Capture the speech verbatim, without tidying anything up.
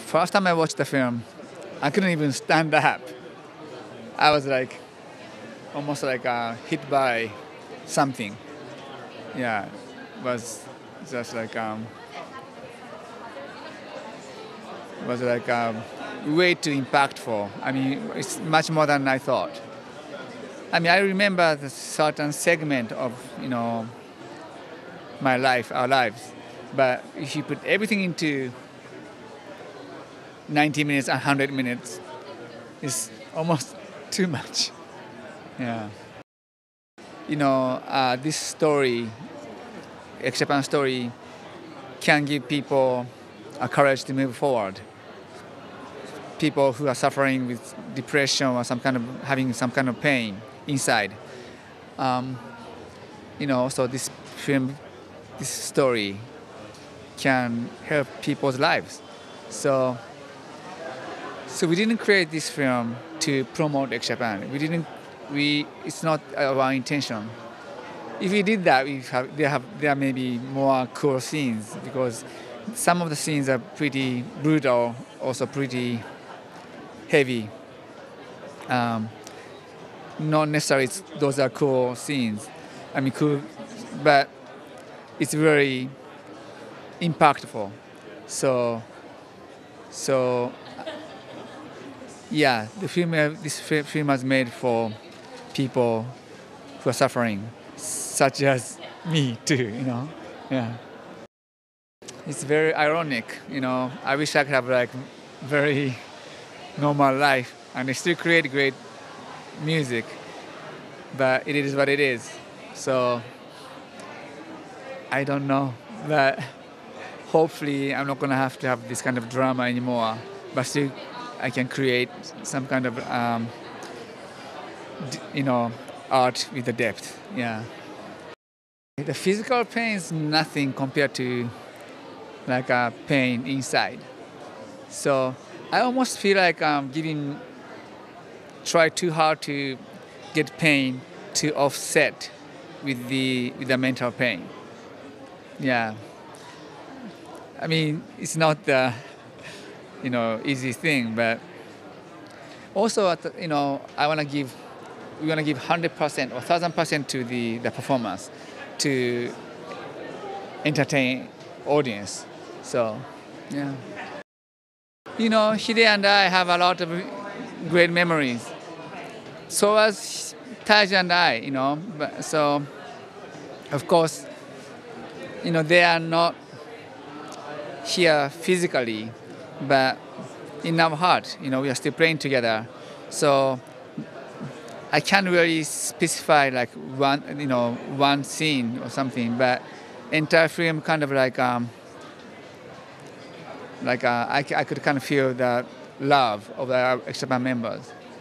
first time I watched the film, I couldn't even stand up. I was like, almost like uh, hit by something. Yeah, it was just like um, was like um, way too impactful. I mean, it's much more than I thought. I mean, I remember the certain segment of you know my life, our lives, but if you put everything into ninety minutes, one hundred minutes, it's almost too much. Yeah. You know, uh, this story, ex-Japan story, can give people a courage to move forward. People who are suffering with depression or some kind of having some kind of pain inside. Um, you know, so this film, this story, can help people's lives. So, so we didn't create this film to promote ex-Japan. We didn't. We. It's not our intention. If we did that, we have there have there may be more cool scenes because some of the scenes are pretty brutal, also pretty heavy. Um, not necessarily those are cool scenes. I mean, cool, but it's very impactful. So, so yeah, the film this film was made for people who are suffering, such as me too. You know, yeah. It's very ironic. You know, I wish I could have like very normal life and still create great music, but it is what it is. So I don't know, but hopefully I'm not gonna have to have this kind of drama anymore. But still, I can create some kind of um, d- you know art with the depth. Yeah. The physical pain is nothing compared to like a pain inside. So I almost feel like I'm giving, try too hard to get pain to offset with the with the mental pain. Yeah. I mean, it's not the you know easy thing, but also at the, you know I want to give, we want to give hundred percent or thousand percent to the the performance to entertain audience. So, yeah. You know, Hide and I have a lot of great memories. So as Taiji and I, you know. But, so, of course, you know, they are not here physically, but in our heart, you know, we are still playing together. So I can't really specify like one, you know, one scene or something, but entire film kind of like, um, like uh, I, I could kind of feel the love of our ex-Japan members.